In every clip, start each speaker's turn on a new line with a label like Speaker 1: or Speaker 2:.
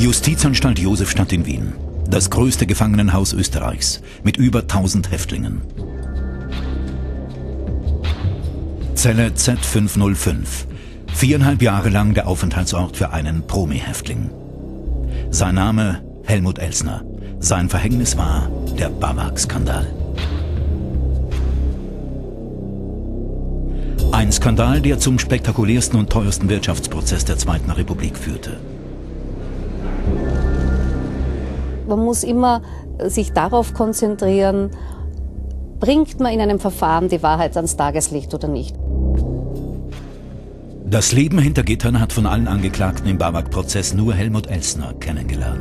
Speaker 1: Justizanstalt Josefstadt in Wien. Das größte Gefangenenhaus Österreichs mit über 1000 Häftlingen. Zelle Z505. 4,5 Jahre lang der Aufenthaltsort für einen Promi-Häftling. Sein Name Helmut Elsner. Sein Verhängnis war der BAWAG-Skandal. Ein Skandal, der zum spektakulärsten und teuersten Wirtschaftsprozess der Zweiten Republik führte.
Speaker 2: Man muss immer sich darauf konzentrieren, bringt man in einem Verfahren die Wahrheit ans Tageslicht oder nicht.
Speaker 1: Das Leben hinter Gittern hat von allen Angeklagten im BAWAG-Prozess nur Helmut Elsner kennengelernt.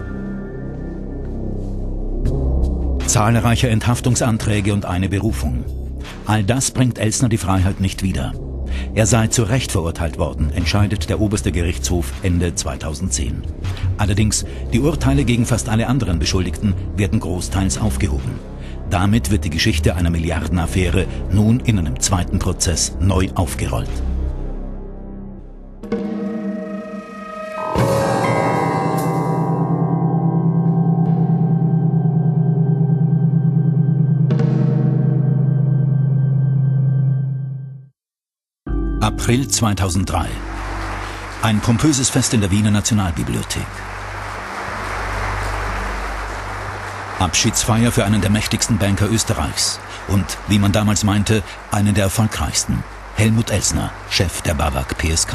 Speaker 1: Zahlreiche Enthaftungsanträge und eine Berufung. All das bringt Elsner die Freiheit nicht wieder. Er sei zu Recht verurteilt worden, entscheidet der oberste Gerichtshof Ende 2010. Allerdings, die Urteile gegen fast alle anderen Beschuldigten werden großteils aufgehoben. Damit wird die Geschichte einer Milliardenaffäre nun in einem zweiten Prozess neu aufgerollt. April 2003. Ein pompöses Fest in der Wiener Nationalbibliothek. Abschiedsfeier für einen der mächtigsten Banker Österreichs und, wie man damals meinte, einen der erfolgreichsten. Helmut Elsner, Chef der BAWAG PSK.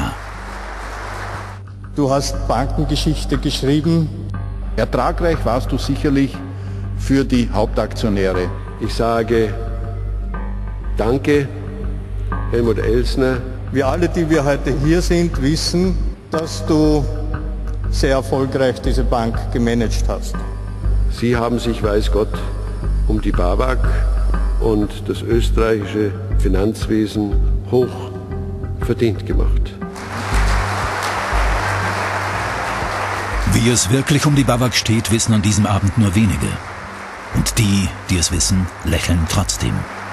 Speaker 3: Du hast Bankengeschichte geschrieben.
Speaker 4: Ertragreich warst du sicherlich für die Hauptaktionäre.
Speaker 5: Ich sage Danke, Helmut Elsner.
Speaker 3: Wir alle, die wir heute hier sind, wissen, dass du sehr erfolgreich diese Bank gemanagt hast.
Speaker 5: Sie haben sich, weiß Gott, um die BAWAG und das österreichische Finanzwesen hoch verdient gemacht.
Speaker 1: Wie es wirklich um die BAWAG steht, wissen an diesem Abend nur wenige. Und die, die es wissen, lächeln trotzdem.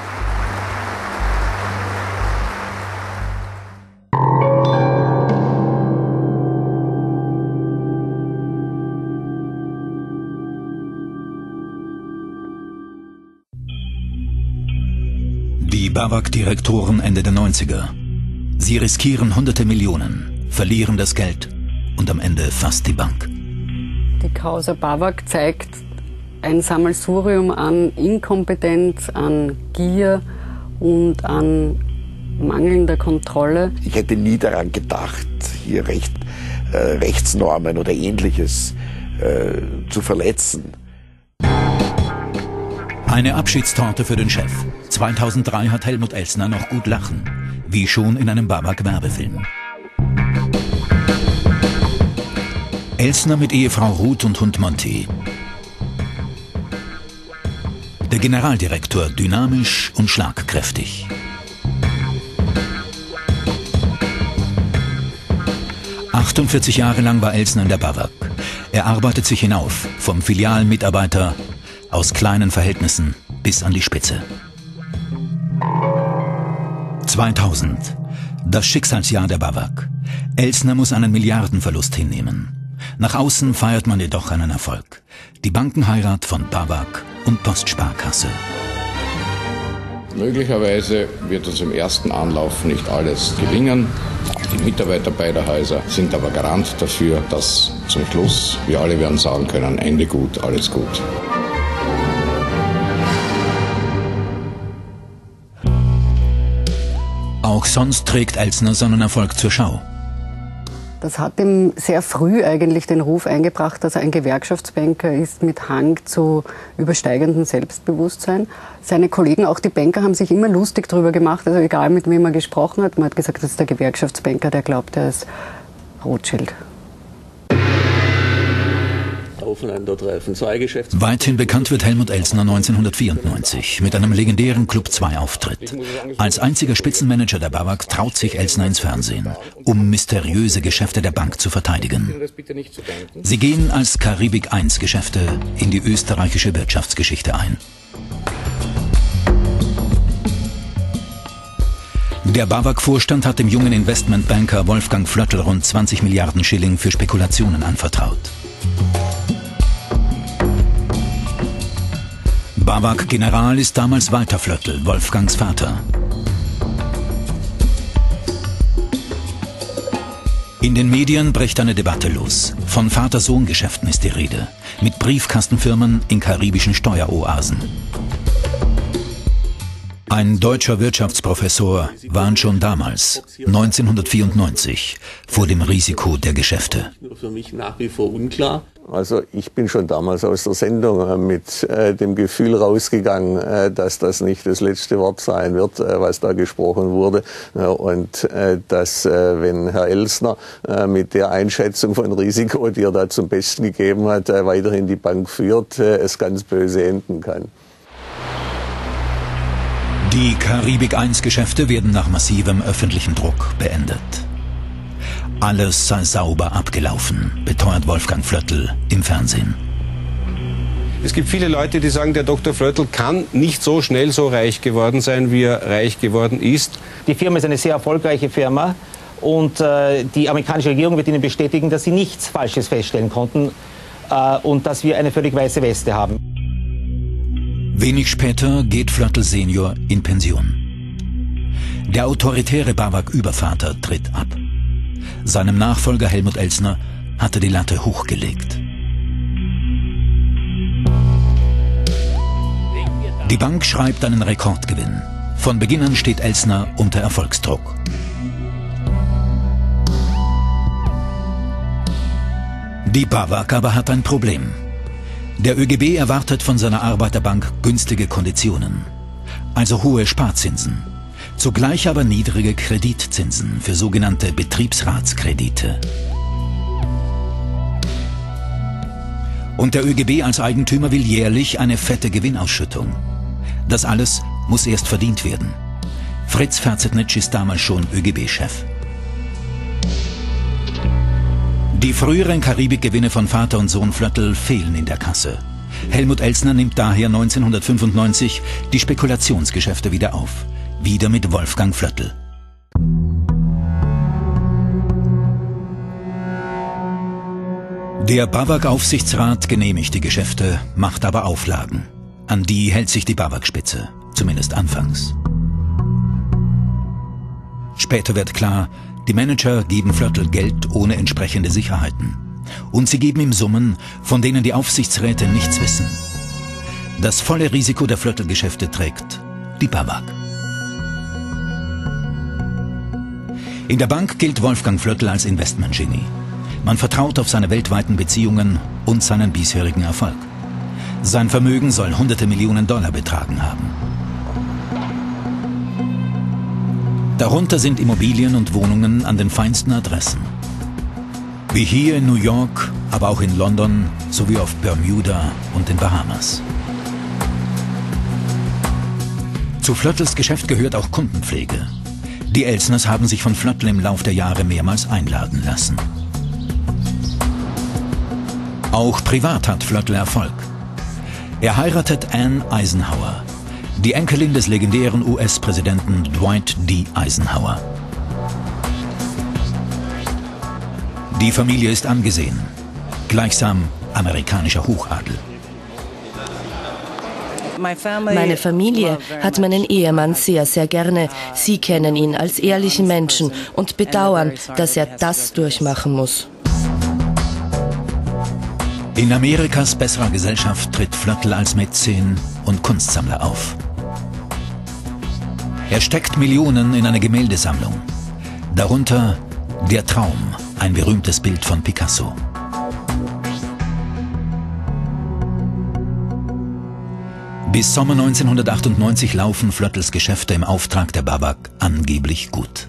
Speaker 1: Die BAWAG-Direktoren Ende der 90er. Sie riskieren hunderte Millionen, verlieren das Geld und am Ende fast die Bank.
Speaker 6: Die Causa BAWAG zeigt ein Sammelsurium an Inkompetenz, an Gier und an mangelnder Kontrolle.
Speaker 7: Ich hätte nie daran gedacht, hier Rechtsnormen oder Ähnliches zu verletzen.
Speaker 1: Eine Abschiedstorte für den Chef. 2003 hat Helmut Elsner noch gut lachen, wie schon in einem BAWAG-Werbefilm. Elsner mit Ehefrau Ruth und Hund Monty. Der Generaldirektor dynamisch und schlagkräftig. ...48 Jahre lang war Elsner in der BAWAG. Er arbeitet sich hinauf, vom Filialmitarbeiter aus kleinen Verhältnissen bis an die Spitze. 2000. Das Schicksalsjahr der BAWAG. Elsner muss einen Milliardenverlust hinnehmen. Nach außen feiert man jedoch einen Erfolg. Die Bankenheirat von BAWAG und Postsparkasse.
Speaker 8: Möglicherweise wird uns im ersten Anlauf nicht alles gelingen. Die Mitarbeiter beider Häuser sind aber Garant dafür, dass zum Schluss, wir alle werden sagen können, Ende gut, alles gut.
Speaker 1: Auch sonst trägt Elsner seinen Erfolg zur Schau.
Speaker 6: Das hat ihm sehr früh eigentlich den Ruf eingebracht, dass er ein Gewerkschaftsbanker ist mit Hang zu übersteigendem Selbstbewusstsein. Seine Kollegen, auch die Banker, haben sich immer lustig drüber gemacht, also egal mit wem er gesprochen hat. Man hat gesagt, das ist der Gewerkschaftsbanker, der glaubt, er ist Rothschild.
Speaker 1: Weithin bekannt wird Helmut Elsner 1994 mit einem legendären Club 2 Auftritt. Als einziger Spitzenmanager der BAWAG traut sich Elsner ins Fernsehen, um mysteriöse Geschäfte der Bank zu verteidigen. Sie gehen als Karibik 1 Geschäfte in die österreichische Wirtschaftsgeschichte ein. Der BAWAG-Vorstand hat dem jungen Investmentbanker Wolfgang Flöttl rund 20 Milliarden Schilling für Spekulationen anvertraut. BAWAG-General ist damals Walter Flöttl, Wolfgangs Vater. In den Medien bricht eine Debatte los. Von Vater-Sohn-Geschäften ist die Rede. Mit Briefkastenfirmen in karibischen Steueroasen. Ein deutscher Wirtschaftsprofessor warnt schon damals, 1994, vor dem Risiko der Geschäfte.
Speaker 9: Für mich nach wie vor unklar.
Speaker 5: Also ich bin schon damals aus der Sendung mit dem Gefühl rausgegangen, dass das nicht das letzte Wort sein wird, was da gesprochen wurde. Und dass, wenn Herr Elsner mit der Einschätzung von Risiko, die er da zum Besten gegeben hat, weiterhin die Bank führt, es ganz böse enden kann.
Speaker 1: Die Karibik-1-Geschäfte werden nach massivem öffentlichen Druck beendet. Alles sei sauber abgelaufen, beteuert Wolfgang Flöttl im Fernsehen.
Speaker 10: Es gibt viele Leute, die sagen, der Dr. Flöttl kann nicht so schnell so reich geworden sein, wie er reich geworden ist.
Speaker 11: Die Firma ist eine sehr erfolgreiche Firma und die amerikanische Regierung wird Ihnen bestätigen, dass sie nichts Falsches feststellen konnten und dass wir eine völlig weiße Weste haben.
Speaker 1: Wenig später geht Flöttl Senior in Pension. Der autoritäre BAWAG-Übervater tritt ab. Seinem Nachfolger Helmut Elsner hatte die Latte hochgelegt. Die Bank schreibt einen Rekordgewinn. Von Beginn an steht Elsner unter Erfolgsdruck. Die BAWAG aber hat ein Problem. Der ÖGB erwartet von seiner Arbeiterbank günstige Konditionen, also hohe Sparzinsen, zugleich aber niedrige Kreditzinsen für sogenannte Betriebsratskredite. Und der ÖGB als Eigentümer will jährlich eine fette Gewinnausschüttung. Das alles muss erst verdient werden. Fritz Verzetnitsch ist damals schon ÖGB-Chef. Die früheren Karibikgewinne von Vater und Sohn Flöttl fehlen in der Kasse. Helmut Elsner nimmt daher 1995 die Spekulationsgeschäfte wieder auf. Wieder mit Wolfgang Flöttl. Der BAWAG-Aufsichtsrat genehmigt die Geschäfte, macht aber Auflagen. An die hält sich die BAWAG-Spitze, zumindest anfangs. Später wird klar, die Manager geben Flöttl Geld ohne entsprechende Sicherheiten. Und sie geben ihm Summen, von denen die Aufsichtsräte nichts wissen. Das volle Risiko der Flöttl-Geschäfte trägt die BAWAG. In der Bank gilt Wolfgang Flöttl als Investmentgenie. Man vertraut auf seine weltweiten Beziehungen und seinen bisherigen Erfolg. Sein Vermögen soll hunderte Millionen Dollar betragen haben. Darunter sind Immobilien und Wohnungen an den feinsten Adressen. Wie hier in New York, aber auch in London sowie auf Bermuda und den Bahamas. Zu Flöttls Geschäft gehört auch Kundenpflege. Die Elsners haben sich von Flöttl im Lauf der Jahre mehrmals einladen lassen. Auch privat hat Flöttl Erfolg. Er heiratet Anne Eisenhower, die Enkelin des legendären US-Präsidenten Dwight D. Eisenhower. Die Familie ist angesehen, gleichsam amerikanischer Hochadel.
Speaker 12: Meine Familie hat meinen Ehemann sehr, sehr gerne. Sie kennen ihn als ehrlichen Menschen und bedauern, dass er das durchmachen muss.
Speaker 1: In Amerikas besserer Gesellschaft tritt Flöttl als Mäzen und Kunstsammler auf. Er steckt Millionen in eine Gemäldesammlung. Darunter Der Traum, ein berühmtes Bild von Picasso. Bis Sommer 1998 laufen Flöttls Geschäfte im Auftrag der BAWAG angeblich gut.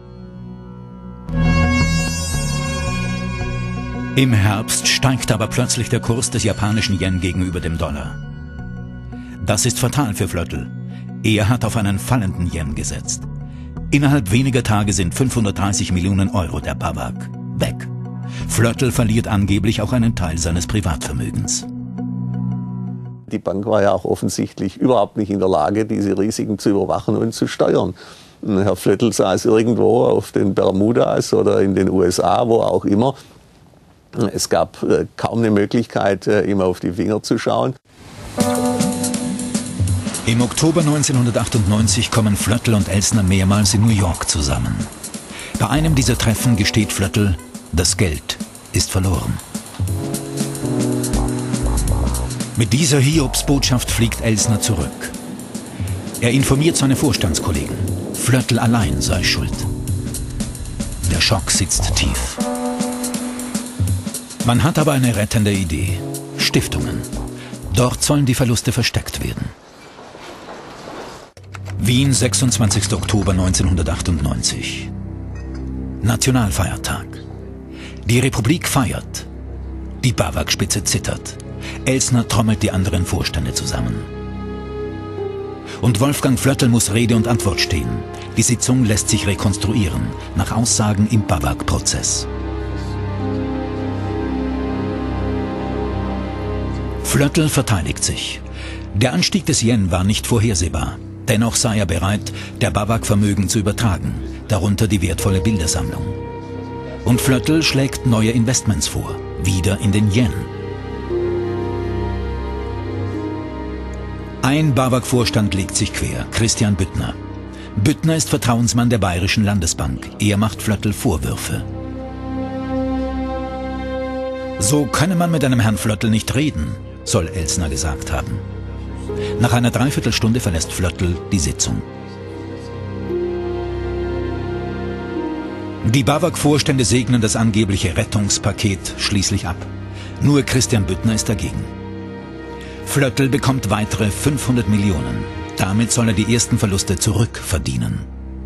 Speaker 1: Im Herbst steigt aber plötzlich der Kurs des japanischen Yen gegenüber dem Dollar. Das ist fatal für Flöttl. Er hat auf einen fallenden Yen gesetzt. Innerhalb weniger Tage sind 530 Millionen Euro der BAWAG weg. Flöttl verliert angeblich auch einen Teil seines Privatvermögens.
Speaker 5: Die Bank war ja auch offensichtlich überhaupt nicht in der Lage, diese Risiken zu überwachen und zu steuern. Herr Flöttl saß irgendwo auf den Bermudas oder in den USA, wo auch immer. Es gab kaum eine Möglichkeit, ihm auf die Finger zu schauen.
Speaker 1: Im Oktober 1998 kommen Flöttl und Elsner mehrmals in New York zusammen. Bei einem dieser Treffen gesteht Flöttl, das Geld ist verloren. Mit dieser Hiobsbotschaft fliegt Elsner zurück. Er informiert seine Vorstandskollegen. Flöttl allein sei schuld. Der Schock sitzt tief. Man hat aber eine rettende Idee. Stiftungen. Dort sollen die Verluste versteckt werden. Wien, 26. Oktober 1998. Nationalfeiertag. Die Republik feiert. Die BAWAG-Spitze zittert. Elsner trommelt die anderen Vorstände zusammen. Und Wolfgang Flöttl muss Rede und Antwort stehen. Die Sitzung lässt sich rekonstruieren, nach Aussagen im BAWAG-Prozess. Flöttl verteidigt sich. Der Anstieg des Yen war nicht vorhersehbar. Dennoch sei er bereit, der BAWAG Vermögen zu übertragen, darunter die wertvolle Bildersammlung. Und Flöttl schlägt neue Investments vor, wieder in den Yen. Ein BAWAG-Vorstand legt sich quer, Christian Büttner. Büttner ist Vertrauensmann der Bayerischen Landesbank. Er macht Flöttl Vorwürfe. So könne man mit einem Herrn Flöttl nicht reden, soll Elsner gesagt haben. Nach einer Dreiviertelstunde verlässt Flöttl die Sitzung. Die BAWAG-Vorstände segnen das angebliche Rettungspaket schließlich ab. Nur Christian Büttner ist dagegen. Flöttl bekommt weitere 500 Millionen. Damit soll er die ersten Verluste zurückverdienen.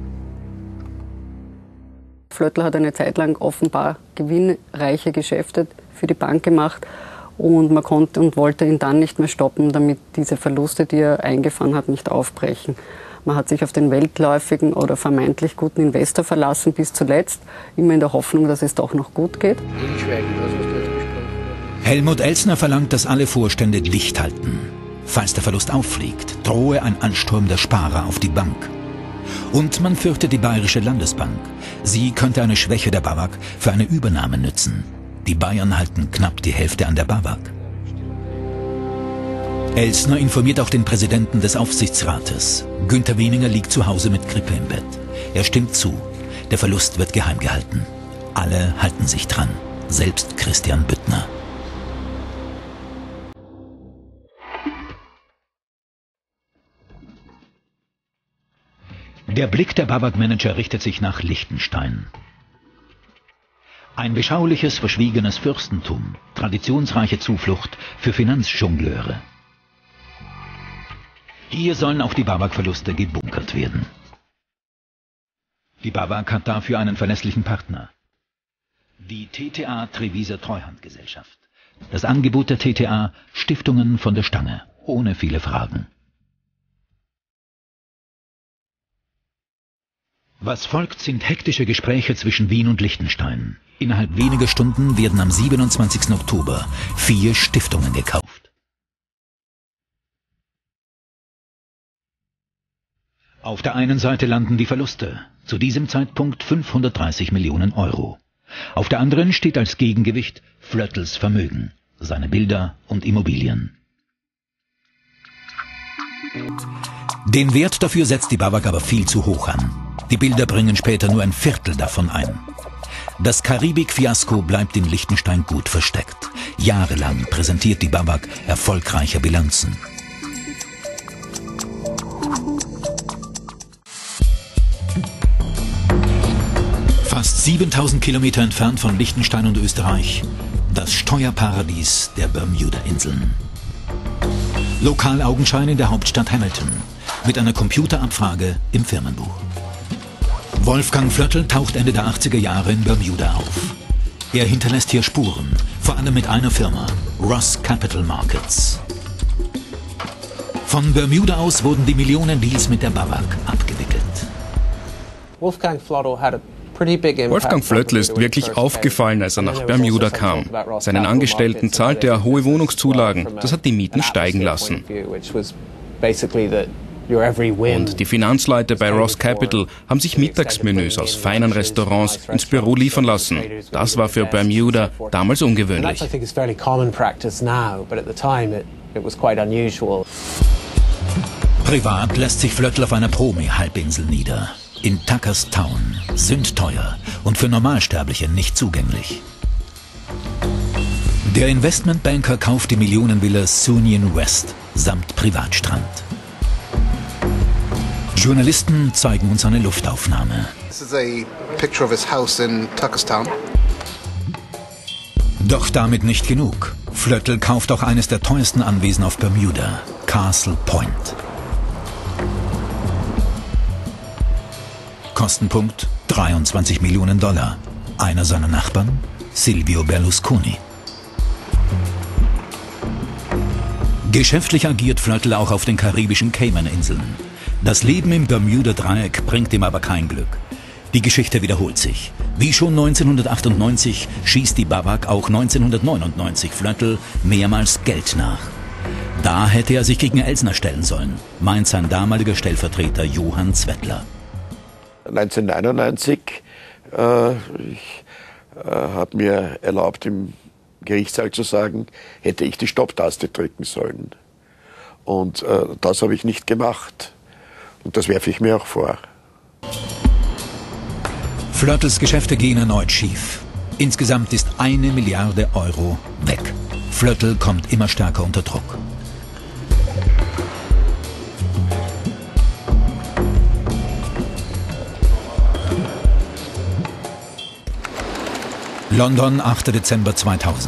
Speaker 6: Flöttl hat eine Zeit lang offenbar gewinnreiche Geschäfte für die Bank gemacht und man konnte und wollte ihn dann nicht mehr stoppen, damit diese Verluste, die er eingefahren hat, nicht aufbrechen. Man hat sich auf den weltläufigen oder vermeintlich guten Investor verlassen bis zuletzt, immer in der Hoffnung, dass es doch noch gut geht.
Speaker 1: Helmut Elsner verlangt, dass alle Vorstände dicht halten. Falls der Verlust auffliegt, drohe ein Ansturm der Sparer auf die Bank. Und man fürchtet die Bayerische Landesbank. Sie könnte eine Schwäche der BAWAG für eine Übernahme nützen. Die Bayern halten knapp die Hälfte an der BAWAG. Elsner informiert auch den Präsidenten des Aufsichtsrates. Günther Wieninger liegt zu Hause mit Grippe im Bett. Er stimmt zu. Der Verlust wird geheim gehalten. Alle halten sich dran. Selbst Christian Büttner. Der Blick der BAWAG-Manager richtet sich nach Liechtenstein. Ein beschauliches, verschwiegenes Fürstentum, traditionsreiche Zuflucht für Finanzjongleure. Hier sollen auch die BAWAG-Verluste gebunkert werden. Die BAWAG hat dafür einen verlässlichen Partner. Die TTA Treviser Treuhandgesellschaft. Das Angebot der TTA: Stiftungen von der Stange, ohne viele Fragen. Was folgt, sind hektische Gespräche zwischen Wien und Liechtenstein. Innerhalb weniger Stunden werden am 27. Oktober 4 Stiftungen gekauft. Auf der einen Seite landen die Verluste, zu diesem Zeitpunkt 530 Millionen Euro. Auf der anderen steht als Gegengewicht Flöttls Vermögen, seine Bilder und Immobilien. Den Wert dafür setzt die BAWAG aber viel zu hoch an. Die Bilder bringen später nur ein Viertel davon ein. Das Karibik-Fiasko bleibt in Liechtenstein gut versteckt. Jahrelang präsentiert die BAWAG erfolgreiche Bilanzen. Fast 7000 Kilometer entfernt von Liechtenstein und Österreich, das Steuerparadies der Bermuda-Inseln. Lokalaugenschein in der Hauptstadt Hamilton, mit einer Computerabfrage im Firmenbuch. Wolfgang Flöttl taucht Ende der 80er Jahre in Bermuda auf. Er hinterlässt hier Spuren, vor allem mit einer Firma, Ross Capital Markets. Von Bermuda aus wurden die Millionen-Deals mit der BAWAG abgewickelt.
Speaker 13: Wolfgang Flöttl ist wirklich aufgefallen, als er nach Bermuda kam. Seinen Angestellten zahlte er hohe Wohnungszulagen. Das hat die Mieten steigen lassen. Und die Finanzleute bei Ross Capital haben sich Mittagsmenüs aus feinen Restaurants ins Büro liefern lassen. Das war für Bermuda damals ungewöhnlich.
Speaker 1: Privat lässt sich Flöttl auf einer Promi-Halbinsel nieder. In Tuckers Town, sündteuer und für Normalsterbliche nicht zugänglich. Der Investmentbanker kauft die Millionenvilla Sunyin West samt Privatstrand. Journalisten zeigen uns eine Luftaufnahme.
Speaker 14: This is a picture of his house in Tuckers Town.
Speaker 1: Doch damit nicht genug. Flöttl kauft auch eines der teuersten Anwesen auf Bermuda, Castle Point. Kostenpunkt 23 Millionen $. Einer seiner Nachbarn? Silvio Berlusconi. Geschäftlich agiert Flöttl auch auf den karibischen Cayman-Inseln. Das Leben im Bermuda-Dreieck bringt ihm aber kein Glück. Die Geschichte wiederholt sich. Wie schon 1998 schießt die BAWAG auch 1999 Flöttl mehrmals Geld nach. Da hätte er sich gegen Elsner stellen sollen, meint sein damaliger Stellvertreter Johann Zwettler.
Speaker 7: 1999 ich habe mir erlaubt, im Gerichtssaal zu sagen, hätte ich die Stopptaste drücken sollen. Und das habe ich nicht gemacht. Und das werfe ich mir auch vor.
Speaker 1: Flöttls Geschäfte gehen erneut schief. Insgesamt ist 1 Milliarde € weg. Flöttl kommt immer stärker unter Druck. London, 8. Dezember 2000.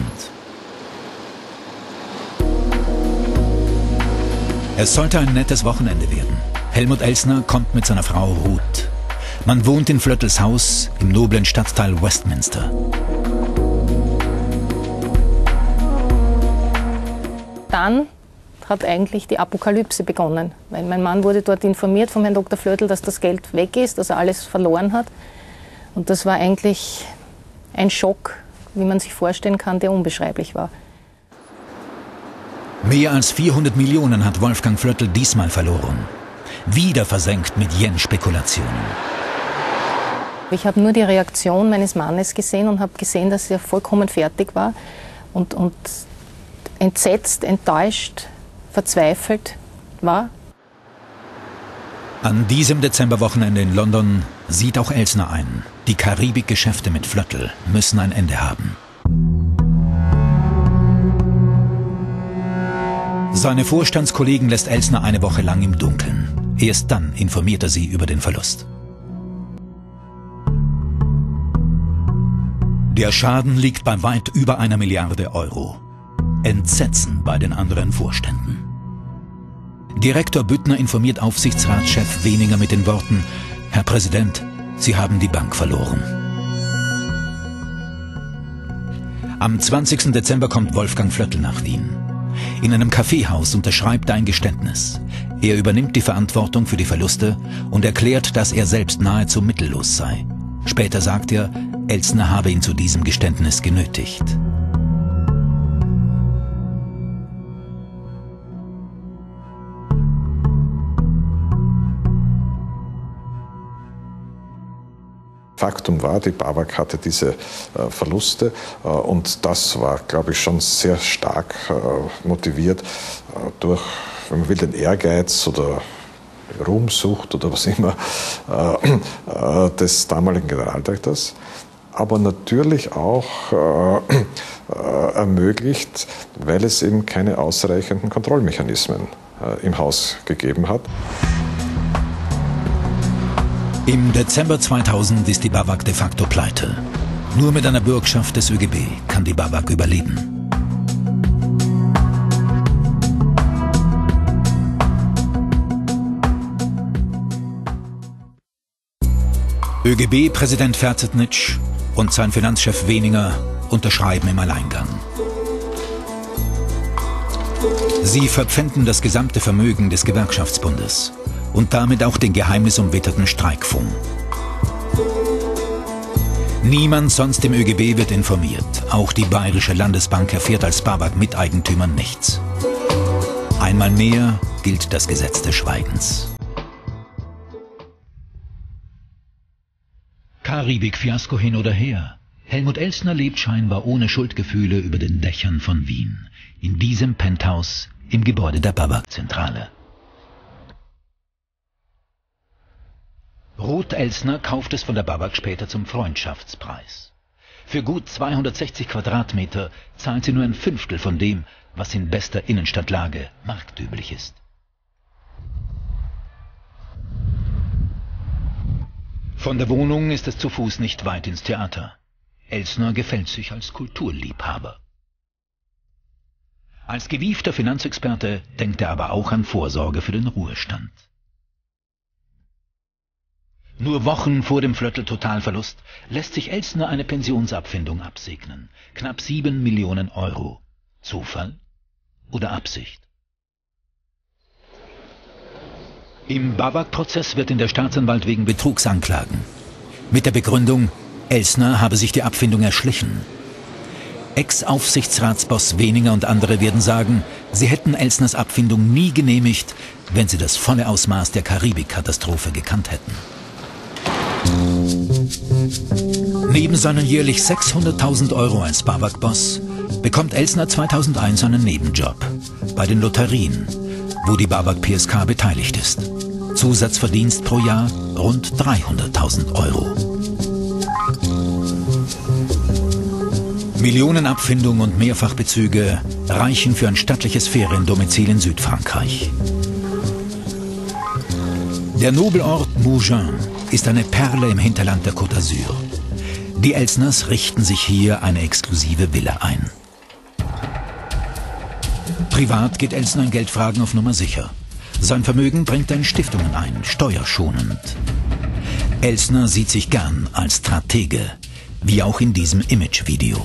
Speaker 1: Es sollte ein nettes Wochenende werden. Helmut Elsner kommt mit seiner Frau Ruth. Man wohnt in Flöttls Haus im noblen Stadtteil Westminster.
Speaker 15: Dann hat eigentlich die Apokalypse begonnen. Weil mein Mann wurde dort informiert von Herrn Dr. Flöttl, dass das Geld weg ist, dass er alles verloren hat. Und das war eigentlich ein Schock, wie man sich vorstellen kann, der unbeschreiblich war.
Speaker 1: Mehr als 400 Millionen hat Wolfgang Flöttl diesmal verloren. Wieder versenkt mit Yen-Spekulationen.
Speaker 15: Ich habe nur die Reaktion meines Mannes gesehen und habe gesehen, dass er vollkommen fertig war und entsetzt, enttäuscht, verzweifelt war.
Speaker 1: An diesem Dezemberwochenende in London sieht auch Elsner ein, die Karibik-Geschäfte mit Flöttl müssen ein Ende haben. Seine Vorstandskollegen lässt Elsner eine Woche lang im Dunkeln. Erst dann informiert er sie über den Verlust. Der Schaden liegt bei weit über 1 Milliarde €. Entsetzen bei den anderen Vorständen. Direktor Büttner informiert Aufsichtsratschef Weninger mit den Worten: Herr Präsident, Sie haben die Bank verloren. Am 20. Dezember kommt Wolfgang Flöttl nach Wien. In einem Kaffeehaus unterschreibt er ein Geständnis. Er übernimmt die Verantwortung für die Verluste und erklärt, dass er selbst nahezu mittellos sei. Später sagt er, Elsner habe ihn zu diesem Geständnis genötigt.
Speaker 16: Faktum war, die BAWAG hatte diese Verluste und das war, glaube ich, schon sehr stark motiviert durch, wenn man will, den Ehrgeiz oder Ruhmsucht oder was immer des damaligen Generaldirektors, aber natürlich auch ermöglicht, weil es eben keine ausreichenden Kontrollmechanismen im Haus gegeben hat.
Speaker 1: Im Dezember 2000 ist die BAWAG de facto pleite. Nur mit einer Bürgschaft des ÖGB kann die BAWAG überleben. ÖGB-Präsident Verzetnitsch und sein Finanzchef Weninger unterschreiben im Alleingang. Sie verpfänden das gesamte Vermögen des Gewerkschaftsbundes und damit auch den geheimnisumwitterten Streikfonds. Niemand sonst im ÖGB wird informiert. Auch die Bayerische Landesbank erfährt als BAWAG-Miteigentümer nichts. Einmal mehr gilt das Gesetz des Schweigens. Karibik-Fiasko hin oder her. Helmut Elsner lebt scheinbar ohne Schuldgefühle über den Dächern von Wien. In diesem Penthouse im Gebäude der BAWAG-Zentrale. Kurt Elsner kauft es von der BAWAG später zum Freundschaftspreis. Für gut 260 Quadratmeter zahlt sie nur ein Fünftel von dem, was in bester Innenstadtlage marktüblich ist. Von der Wohnung ist es zu Fuß nicht weit ins Theater. Elsner gefällt sich als Kulturliebhaber. Als gewiefter Finanzexperte denkt er aber auch an Vorsorge für den Ruhestand. Nur Wochen vor dem Flöttl-Totalverlust lässt sich Elsner eine Pensionsabfindung absegnen. Knapp 7 Millionen Euro. Zufall oder Absicht? Im BAWAG-Prozess wird ihn der Staatsanwalt wegen Betrugs anklagen. Mit der Begründung, Elsner habe sich die Abfindung erschlichen. Ex-Aufsichtsratsboss Weninger und andere werden sagen, sie hätten Elsners Abfindung nie genehmigt, wenn sie das volle Ausmaß der Karibik-Katastrophe gekannt hätten. Neben seinen jährlich 600.000 Euro als BAWAG-Boss bekommt Elsner 2001 einen Nebenjob bei den Lotterien, wo die BAWAG PSK beteiligt ist. Zusatzverdienst pro Jahr rund 300.000 Euro. Millionenabfindung und Mehrfachbezüge reichen für ein stattliches Feriendomizil in Südfrankreich. Der Nobelort Mougins ist eine Perle im Hinterland der Côte d'Azur. Die Elsners richten sich hier eine exklusive Villa ein. Privat geht Elsner in Geldfragen auf Nummer sicher. Sein Vermögen bringt er in Stiftungen ein, steuerschonend. Elsner sieht sich gern als Stratege, wie auch in diesem Imagevideo.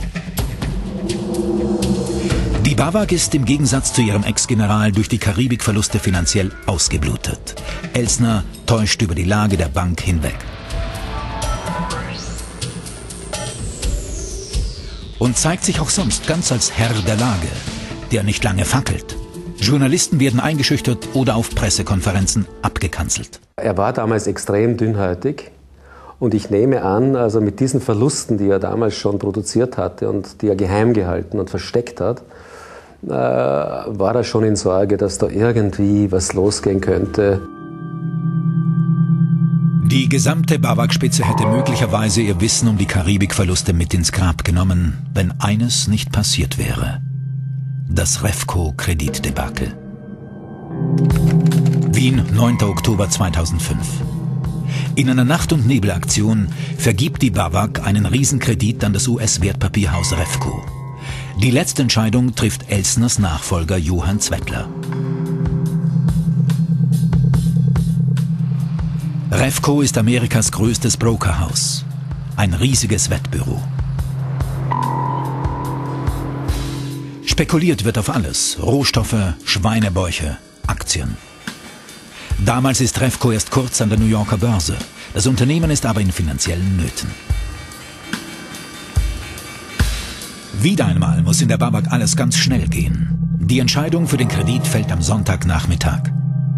Speaker 1: Die BAWAG ist im Gegensatz zu ihrem Ex-General durch die Karibikverluste finanziell ausgeblutet. Elsner täuscht über die Lage der Bank hinweg. Und zeigt sich auch sonst ganz als Herr der Lage, der nicht lange fackelt. Journalisten werden eingeschüchtert oder auf Pressekonferenzen abgekanzelt.
Speaker 17: Er war damals extrem dünnhäutig. Und ich nehme an, also mit diesen Verlusten, die er damals schon produziert hatte und die er geheim gehalten und versteckt hat, war er schon in Sorge, dass da irgendwie was losgehen könnte.
Speaker 1: Die gesamte BAWAG-Spitze hätte möglicherweise ihr Wissen um die Karibikverluste mit ins Grab genommen, wenn eines nicht passiert wäre: das Refco-Kreditdebakel. Wien, 9. Oktober 2005. In einer Nacht- und Nebelaktion vergibt die BAWAG einen Riesenkredit an das US-Wertpapierhaus Refco. Die letzte Entscheidung trifft Elsners Nachfolger Johann Zwettler. Refco ist Amerikas größtes Brokerhaus. Ein riesiges Wettbüro. Spekuliert wird auf alles: Rohstoffe, Schweinebäuche, Aktien. Damals ist Refco erst kurz an der New Yorker Börse. Das Unternehmen ist aber in finanziellen Nöten. Wieder einmal muss in der BAWAG alles ganz schnell gehen. Die Entscheidung für den Kredit fällt am Sonntagnachmittag.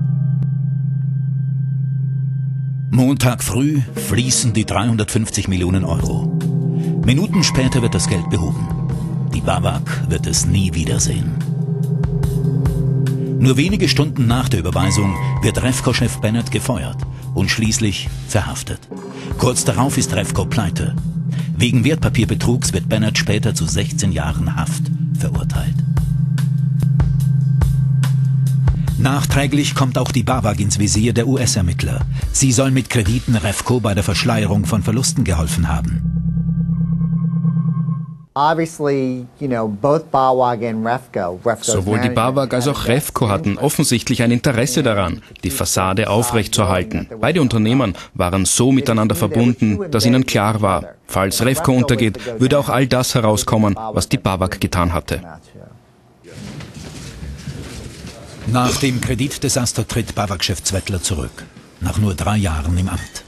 Speaker 1: Montag früh fließen die 350 Millionen Euro. Minuten später wird das Geld behoben. Die BAWAG wird es nie wiedersehen. Nur wenige Stunden nach der Überweisung wird Refco-Chef Bennett gefeuert und schließlich verhaftet. Kurz darauf ist Refco pleite. Wegen Wertpapierbetrugs wird Bennett später zu 16 Jahren Haft verurteilt. Nachträglich kommt auch die BAWAG ins Visier der US-Ermittler. Sie soll mit Krediten Refco bei der Verschleierung von Verlusten geholfen haben.
Speaker 13: Sowohl die BAWAG als auch Refco hatten offensichtlich ein Interesse daran, die Fassade aufrechtzuerhalten. Beide Unternehmen waren so miteinander verbunden, dass ihnen klar war, falls Refco untergeht, würde auch all das herauskommen, was die BAWAG getan hatte.
Speaker 1: Nach dem Kreditdesaster tritt BAWAG-Chef Zwettler zurück, nach nur 3 Jahren im Amt.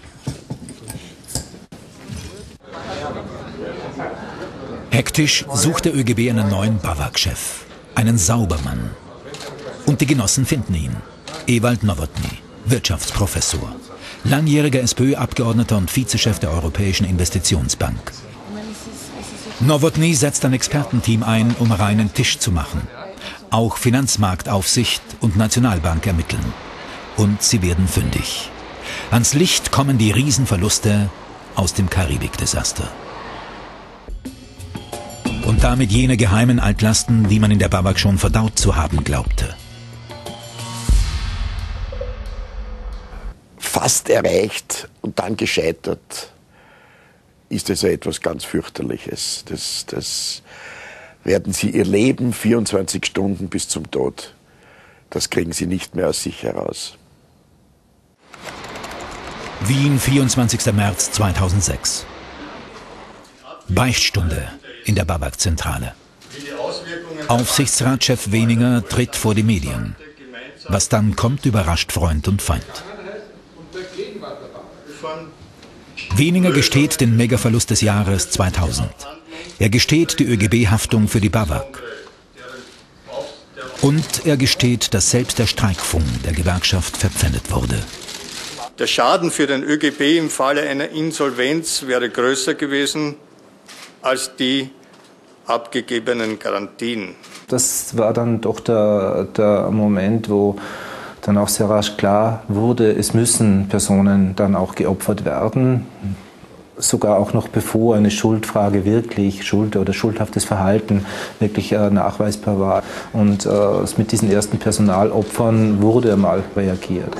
Speaker 1: Hektisch sucht der ÖGB einen neuen BAWAG-Chef, einen Saubermann. Und die Genossen finden ihn: Ewald Nowotny, Wirtschaftsprofessor, langjähriger SPÖ-Abgeordneter und Vizechef der Europäischen Investitionsbank. Nowotny setzt ein Expertenteam ein, um reinen Tisch zu machen. Auch Finanzmarktaufsicht und Nationalbank ermitteln. Und sie werden fündig. Ans Licht kommen die Riesenverluste aus dem Karibik-Desaster. Und damit jene geheimen Altlasten, die man in der BAWAG schon verdaut zu haben glaubte.
Speaker 7: Fast erreicht und dann gescheitert, ist also etwas ganz fürchterliches. Das werden Sie Ihr Leben 24 Stunden bis zum Tod, das kriegen Sie nicht mehr aus sich heraus.
Speaker 1: Wien, 24. März 2006. Beichtstunde in der BAWAG-Zentrale. Aufsichtsratschef Weninger tritt vor die Medien. Was dann kommt, überrascht Freund und Feind. Weninger gesteht den Megaverlust des Jahres 2000. Er gesteht die ÖGB-Haftung für die BAWAG. Und er gesteht, dass selbst der Streikfonds der Gewerkschaft verpfändet wurde.
Speaker 3: Der Schaden für den ÖGB im Falle einer Insolvenz wäre größer gewesen als die abgegebenen Garantien.
Speaker 18: Das war dann doch der Moment, wo dann auch sehr rasch klar wurde, es müssen Personen dann auch geopfert werden. Sogar auch noch bevor eine Schuldfrage wirklich, Schuld oder schuldhaftes Verhalten wirklich nachweisbar war. Und mit diesen ersten Personalopfern wurde einmal reagiert.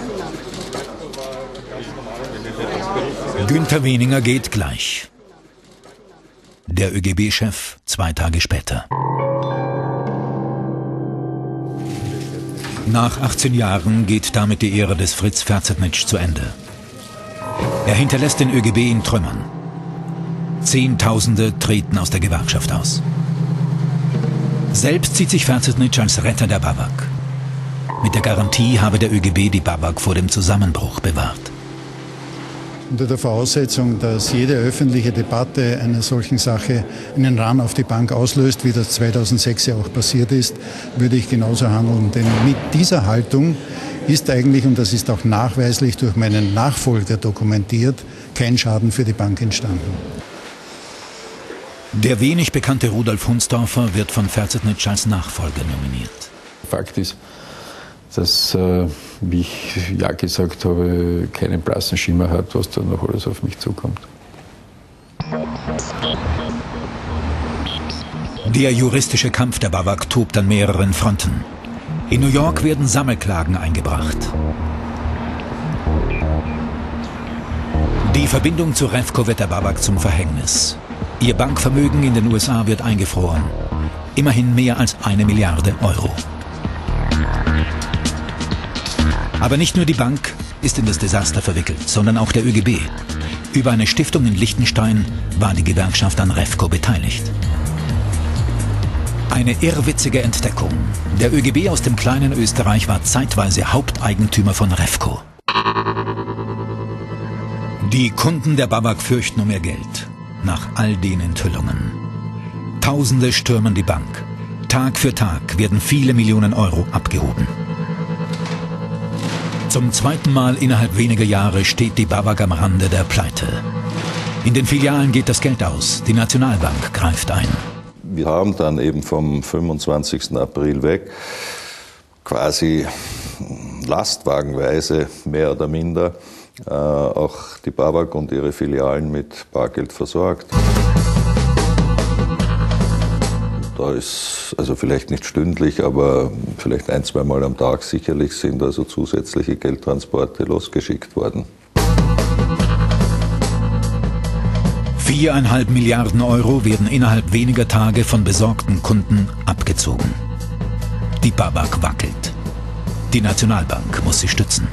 Speaker 1: Günther Weninger geht gleich. Der ÖGB-Chef 2 Tage später. Nach 18 Jahren geht damit die Ära des Fritz Ferzetnitsch zu Ende. Er hinterlässt den ÖGB in Trümmern. Zehntausende treten aus der Gewerkschaft aus. Selbst sieht sich Ferzetnitsch als Retter der BAWAG. Mit der Garantie habe der ÖGB die BAWAG vor dem Zusammenbruch bewahrt.
Speaker 19: Unter der Voraussetzung, dass jede öffentliche Debatte einer solchen Sache einen Run auf die Bank auslöst, wie das 2006 ja auch passiert ist, würde ich genauso handeln. Denn mit dieser Haltung ist eigentlich, und das ist auch nachweislich durch meinen Nachfolger dokumentiert, kein Schaden für die Bank entstanden.
Speaker 1: Der wenig bekannte Rudolf Hunsdorfer wird von Ferzetnitsch als Nachfolger nominiert.
Speaker 20: Fakt ist, dass, wie ich ja gesagt habe, keinen blassen Schimmer hat, was da noch alles auf mich zukommt.
Speaker 1: Der juristische Kampf der BAWAG tobt an mehreren Fronten. In New York werden Sammelklagen eingebracht. Die Verbindung zu Revco wird der BAWAG zum Verhängnis. Ihr Bankvermögen in den USA wird eingefroren. Immerhin mehr als 1 Milliarde Euro. Aber nicht nur die Bank ist in das Desaster verwickelt, sondern auch der ÖGB. Über eine Stiftung in Liechtenstein war die Gewerkschaft an Revco beteiligt. Eine irrwitzige Entdeckung. Der ÖGB aus dem kleinen Österreich war zeitweise Haupteigentümer von Revco. Die Kunden der BAWAG fürchten um ihr Geld. Nach all den Enthüllungen. Tausende stürmen die Bank. Tag für Tag werden viele Millionen Euro abgehoben. Zum zweiten Mal innerhalb weniger Jahre steht die BAWAG am Rande der Pleite. In den Filialen geht das Geld aus. Die Nationalbank greift ein.
Speaker 21: Wir haben dann eben vom 25. April weg quasi lastwagenweise mehr oder minder auch die BAWAG und ihre Filialen mit Bargeld versorgt. Da ist, also vielleicht nicht stündlich, aber vielleicht 1-2 Mal am Tag sicherlich sind also zusätzliche Geldtransporte losgeschickt worden.
Speaker 1: 4,5 Milliarden Euro werden innerhalb weniger Tage von besorgten Kunden abgezogen. Die BAWAG wackelt. Die Nationalbank muss sie stützen.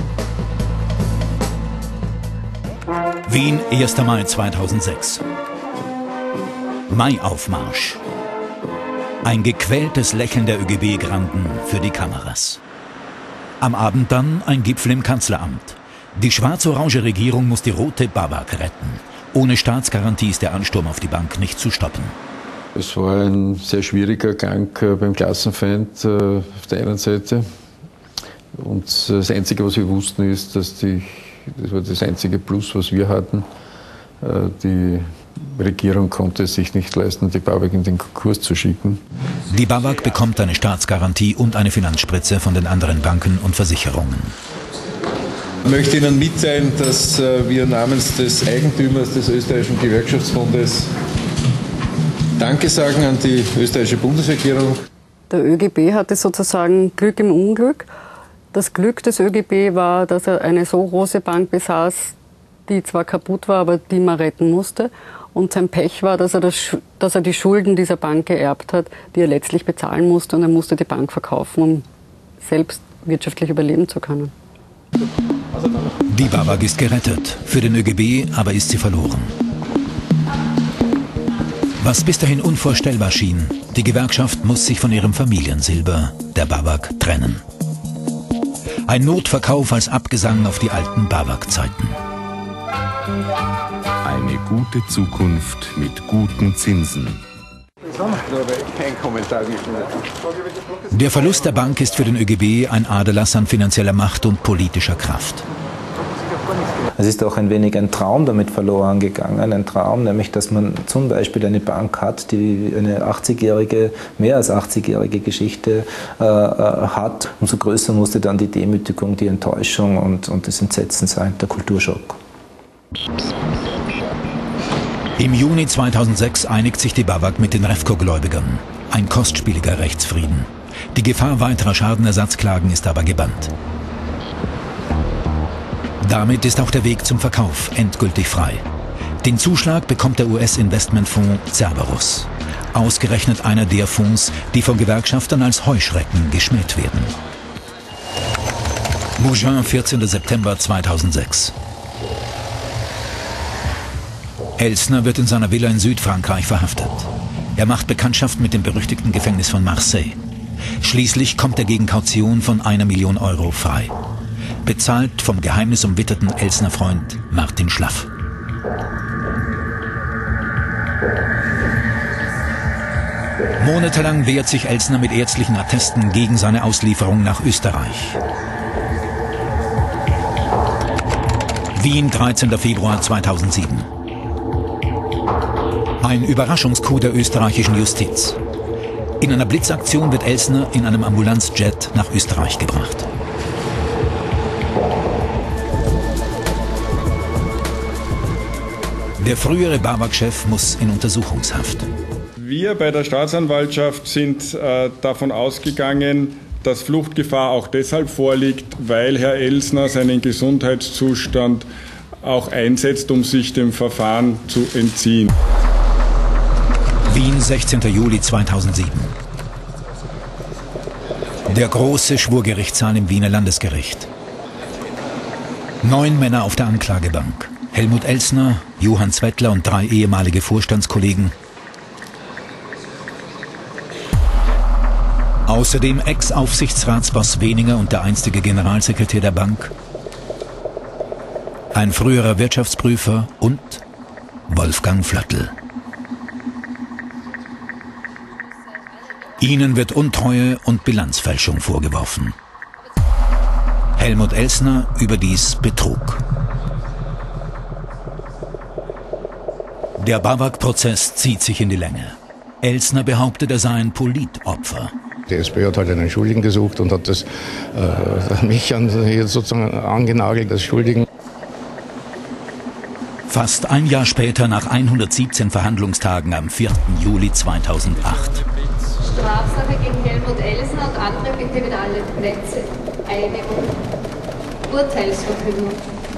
Speaker 1: Wien, 1. Mai 2006. Maiaufmarsch. Ein gequältes Lächeln der ÖGB-Granden für die Kameras. Am Abend dann ein Gipfel im Kanzleramt. Die schwarz-orange Regierung muss die rote BAWAG retten. Ohne Staatsgarantie ist der Ansturm auf die Bank nicht zu stoppen.
Speaker 20: Es war ein sehr schwieriger Gang beim Klassenfeind auf der einen Seite. Und das Einzige, was wir wussten, ist, das war das einzige Plus, was wir hatten. Die Regierung konnte es sich nicht leisten, die BAWAG in den Konkurs zu schicken.
Speaker 1: Die BAWAG bekommt eine Staatsgarantie und eine Finanzspritze von den anderen Banken und Versicherungen.
Speaker 2: Ich möchte Ihnen mitteilen, dass wir namens des Eigentümers des österreichischen Gewerkschaftsbundes Danke sagen an die österreichische Bundesregierung.
Speaker 6: Der ÖGB hatte sozusagen Glück im Unglück. Das Glück des ÖGB war, dass er eine so große Bank besaß, die zwar kaputt war, aber die man retten musste. Und sein Pech war, dass er die Schulden dieser Bank geerbt hat, die er letztlich bezahlen musste. Und er musste die Bank verkaufen, um selbst wirtschaftlich überleben zu können.
Speaker 1: Die BAWAG ist gerettet. Für den ÖGB aber ist sie verloren. Was bis dahin unvorstellbar schien, die Gewerkschaft muss sich von ihrem Familiensilber, der BAWAG, trennen. Ein Notverkauf als Abgesang auf die alten BAWAG-Zeiten.
Speaker 22: Eine gute Zukunft mit guten Zinsen.
Speaker 1: Der Verlust der Bank ist für den ÖGB ein Aderlass an finanzieller Macht und politischer Kraft.
Speaker 18: Es ist auch ein wenig ein Traum damit verloren gegangen. Ein Traum, nämlich, dass man zum Beispiel eine Bank hat, die eine 80-jährige, mehr als 80-jährige Geschichte hat. Umso größer musste dann die Demütigung, die Enttäuschung und das Entsetzen sein, der Kulturschock.
Speaker 1: Im Juni 2006 einigt sich die BAWAG mit den Refco-Gläubigern. Ein kostspieliger Rechtsfrieden. Die Gefahr weiterer Schadenersatzklagen ist aber gebannt. Damit ist auch der Weg zum Verkauf endgültig frei. Den Zuschlag bekommt der US-Investmentfonds Cerberus. Ausgerechnet einer der Fonds, die von Gewerkschaftern als Heuschrecken geschmäht werden. Mougins, 14. September 2006. Elsner wird in seiner Villa in Südfrankreich verhaftet. Er macht Bekanntschaft mit dem berüchtigten Gefängnis von Marseille. Schließlich kommt er gegen Kaution von 1 Million Euro frei. Bezahlt vom geheimnisumwitterten Elsner Freund Martin Schlaff. Monatelang wehrt sich Elsner mit ärztlichen Attesten gegen seine Auslieferung nach Österreich. Wien, 13. Februar 2007. Ein Überraschungscoup der österreichischen Justiz. In einer Blitzaktion wird Elsner in einem Ambulanzjet nach Österreich gebracht. Der frühere BAWAG-Chef muss in Untersuchungshaft.
Speaker 23: Wir bei der Staatsanwaltschaft sind davon ausgegangen, dass Fluchtgefahr auch deshalb vorliegt, weil Herr Elsner seinen Gesundheitszustand auch einsetzt, um sich dem Verfahren zu entziehen.
Speaker 1: Wien, 16. Juli 2007. Der große Schwurgerichtssaal im Wiener Landesgericht. 9 Männer auf der Anklagebank. Helmut Elsner, Johann Zwettler und 3 ehemalige Vorstandskollegen. Außerdem Ex-Aufsichtsratsboss Weninger und der einstige Generalsekretär der Bank. Ein früherer Wirtschaftsprüfer und Wolfgang Flöttl. Ihnen wird Untreue und Bilanzfälschung vorgeworfen. Helmut Elsner überdies Betrug. Der BAWAG-Prozess zieht sich in die Länge. Elsner behauptet, er sei ein Politopfer.
Speaker 4: Die SPÖ hat halt einen Schuldigen gesucht und hat mich sozusagen angenagelt als Schuldigen.
Speaker 1: Fast ein Jahr später, nach 117 Verhandlungstagen am 4. Juli 2008.
Speaker 24: Strafsache gegen Helmut Elsner und andere, bitte wieder alle Plätze einnehmen. Urteilsverkündung.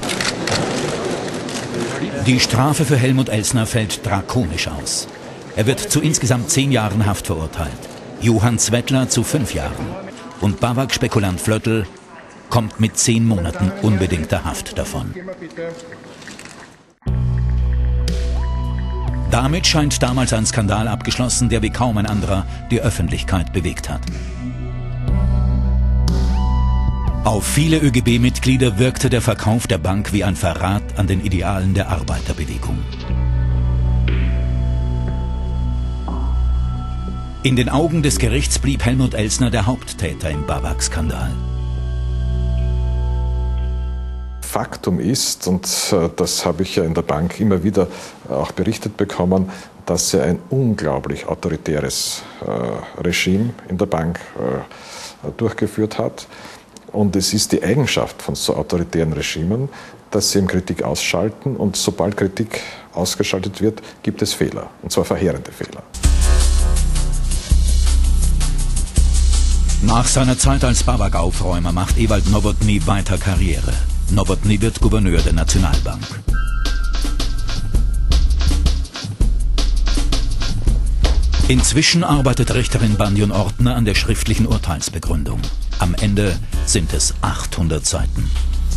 Speaker 1: Die Strafe für Helmut Elsner fällt drakonisch aus. Er wird zu insgesamt 10 Jahren Haft verurteilt. Johann Zwettler zu 5 Jahren. Und BAWAG-Spekulant Flöttl kommt mit 10 Monaten unbedingter Haft davon. Damit scheint damals ein Skandal abgeschlossen, der wie kaum ein anderer die Öffentlichkeit bewegt hat. Auf viele ÖGB-Mitglieder wirkte der Verkauf der Bank wie ein Verrat an den Idealen der Arbeiterbewegung. In den Augen des Gerichts blieb Helmut Elsner der Haupttäter im BAWAG-Skandal.
Speaker 16: Faktum ist, und das habe ich ja in der Bank immer wieder auch berichtet bekommen, dass er ein unglaublich autoritäres Regime in der Bank durchgeführt hat. Und es ist die Eigenschaft von so autoritären Regimen, dass sie eben Kritik ausschalten. Und sobald Kritik ausgeschaltet wird, gibt es Fehler. Und zwar verheerende Fehler.
Speaker 1: Nach seiner Zeit als Babak-Aufräumer macht Ewald Nowotny weiter Karriere. Nowotny wird Gouverneur der Nationalbank. Inzwischen arbeitet Richterin Bandion Ortner an der schriftlichen Urteilsbegründung. Am Ende sind es 800 Seiten.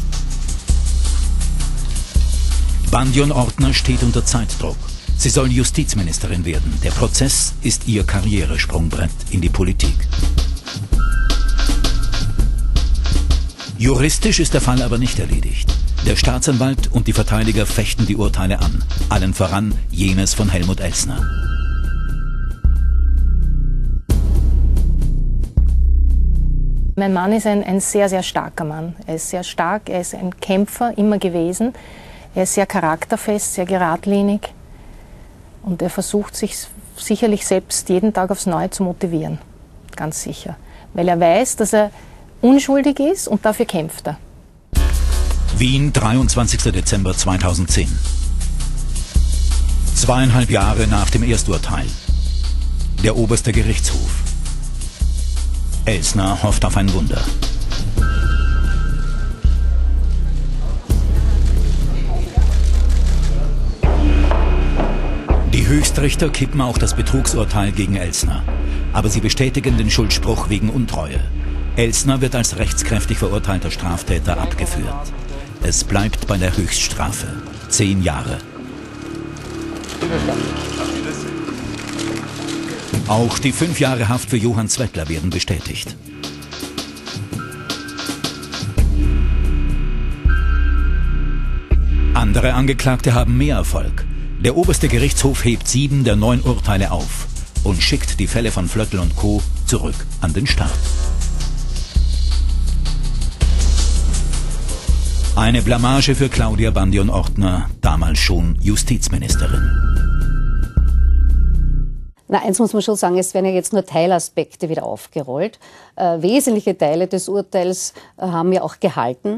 Speaker 1: Bandion Ortner steht unter Zeitdruck. Sie soll Justizministerin werden. Der Prozess ist ihr Karrieresprungbrett in die Politik. Juristisch ist der Fall aber nicht erledigt. Der Staatsanwalt und die Verteidiger fechten die Urteile an. Allen voran jenes von Helmut Elstner.
Speaker 15: Mein Mann ist ein sehr, sehr starker Mann. Er ist sehr stark, er ist ein Kämpfer immer gewesen. Er ist sehr charakterfest, sehr geradlinig. Und er versucht sich sicherlich selbst jeden Tag aufs Neue zu motivieren. Ganz sicher. Weil er weiß, dass er unschuldig ist und dafür kämpft er.
Speaker 1: Wien, 23. Dezember 2010. 2,5 Jahre nach dem Ersturteil. Der oberste Gerichtshof. Elstner hofft auf ein Wunder. Die Höchstrichter kippen auch das Betrugsurteil gegen Elstner. Aber sie bestätigen den Schuldspruch wegen Untreue. Elstner wird als rechtskräftig verurteilter Straftäter abgeführt. Es bleibt bei der Höchststrafe. 10 Jahre. Auch die 5 Jahre Haft für Johann Zwettler werden bestätigt. Andere Angeklagte haben mehr Erfolg. Der oberste Gerichtshof hebt 7 der 9 Urteile auf und schickt die Fälle von Vlöttl und Co. zurück an den Staat. Eine Blamage für Claudia Bandion Ortner, damals schon Justizministerin.
Speaker 8: Na, eins muss man schon sagen, es werden ja jetzt nur Teilaspekte wieder aufgerollt. Wesentliche Teile des Urteils haben ja auch gehalten.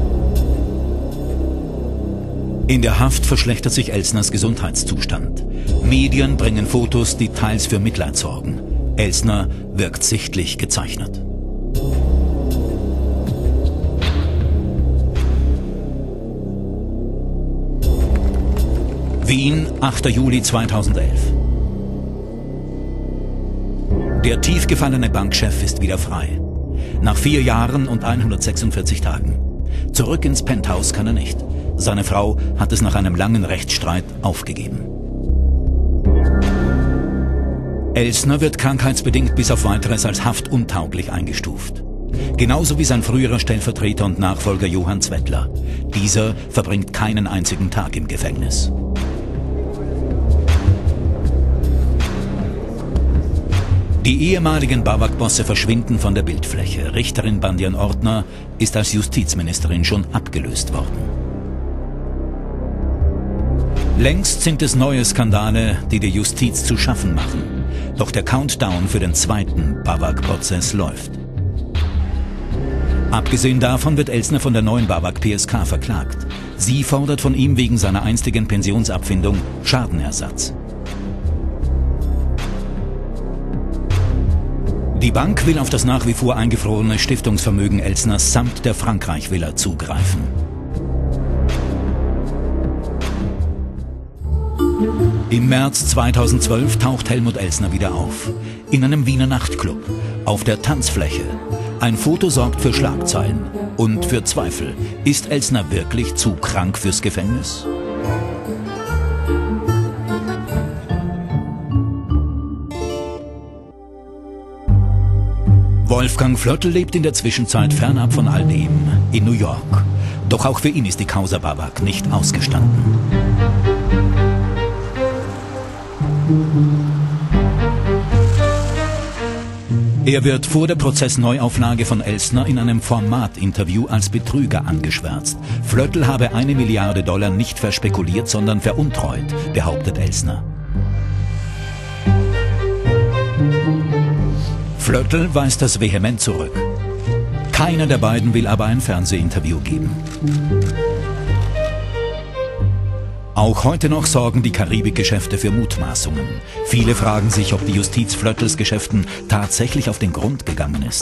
Speaker 1: In der Haft verschlechtert sich Elstners Gesundheitszustand. Medien bringen Fotos, die teils für Mitleid sorgen. Elstner wirkt sichtlich gezeichnet. Wien, 8. Juli 2011. Der tief gefallene Bankchef ist wieder frei. Nach 4 Jahren und 146 Tagen. Zurück ins Penthouse kann er nicht. Seine Frau hat es nach einem langen Rechtsstreit aufgegeben. Elstner wird krankheitsbedingt bis auf Weiteres als haftuntauglich eingestuft. Genauso wie sein früherer Stellvertreter und Nachfolger Johann Zwettler. Dieser verbringt keinen einzigen Tag im Gefängnis. Die ehemaligen Babak-Bosse verschwinden von der Bildfläche. Richterin Bandion Ortner ist als Justizministerin schon abgelöst worden. Längst sind es neue Skandale, die der Justiz zu schaffen machen. Doch der Countdown für den zweiten Babak-Prozess läuft. Abgesehen davon wird Elstner von der neuen Babak-PSK verklagt. Sie fordert von ihm wegen seiner einstigen Pensionsabfindung Schadenersatz. Die Bank will auf das nach wie vor eingefrorene Stiftungsvermögen Elstners samt der Frankreich-Villa zugreifen. Im März 2012 taucht Helmut Elstner wieder auf. In einem Wiener Nachtclub. Auf der Tanzfläche. Ein Foto sorgt für Schlagzeilen. Und für Zweifel. Ist Elstner wirklich zu krank fürs Gefängnis? Wolfgang Vlöttl lebt in der Zwischenzeit fernab von all dem. In New York. Doch auch für ihn ist die Causa Babak nicht ausgestanden. Er wird vor der Prozessneuauflage von Elstner in einem Formatinterview als Betrüger angeschwärzt. Vlöttl habe $1 Milliarde nicht verspekuliert, sondern veruntreut, behauptet Elstner. Vlöttl weist das vehement zurück. Keiner der beiden will aber ein Fernsehinterview geben. Auch heute noch sorgen die Karibikgeschäfte für Mutmaßungen. Viele fragen sich, ob die Justiz Flöttels Geschäften tatsächlich auf den Grund gegangen ist.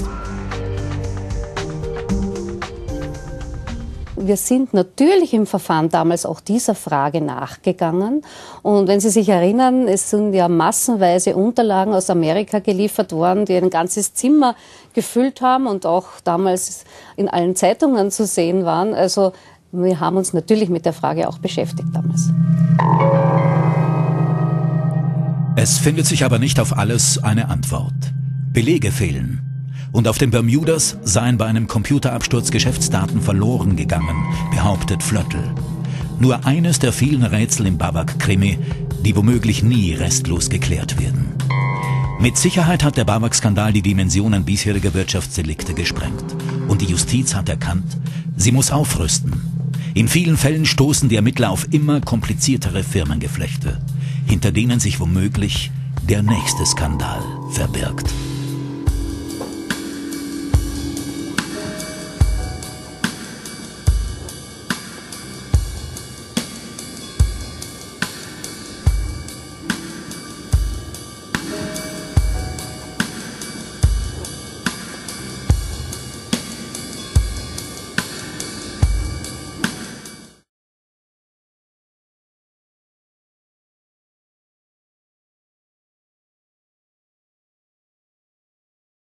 Speaker 8: Wir sind natürlich im Verfahren damals auch dieser Frage nachgegangen. Und wenn Sie sich erinnern, es sind ja massenweise Unterlagen aus Amerika geliefert worden, die ein ganzes Zimmer gefüllt haben und auch damals in allen Zeitungen zu sehen waren. Also wir haben uns natürlich mit der Frage auch beschäftigt damals.
Speaker 1: Es findet sich aber nicht auf alles eine Antwort. Belege fehlen. Und auf den Bermudas seien bei einem Computerabsturz Geschäftsdaten verloren gegangen, behauptet Flöttl. Nur eines der vielen Rätsel im Babak-Krimi, die womöglich nie restlos geklärt werden. Mit Sicherheit hat der Babak-Skandal die Dimensionen bisheriger Wirtschaftsdelikte gesprengt. Und die Justiz hat erkannt, sie muss aufrüsten. In vielen Fällen stoßen die Ermittler auf immer kompliziertere Firmengeflechte, hinter denen sich womöglich der nächste Skandal verbirgt.